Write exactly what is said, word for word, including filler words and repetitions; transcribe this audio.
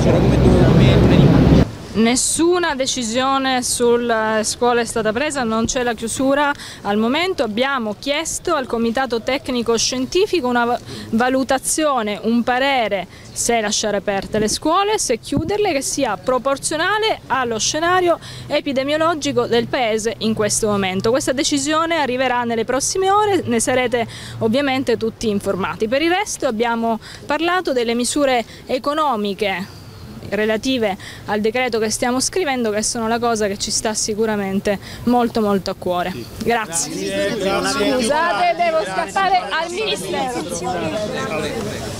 C'era come come Nessuna decisione sulle scuole è stata presa, non c'è la chiusura al momento. Abbiamo chiesto al Comitato Tecnico Scientifico una valutazione, un parere se lasciare aperte le scuole, se chiuderle, che sia proporzionale allo scenario epidemiologico del Paese in questo momento. Questa decisione arriverà nelle prossime ore, ne sarete ovviamente tutti informati. Per il resto abbiamo parlato delle misure economiche relative al decreto che stiamo scrivendo, che sono la cosa che ci sta sicuramente molto molto a cuore. Grazie. Grazie, grazie. Scusate, devo scappare al Ministero.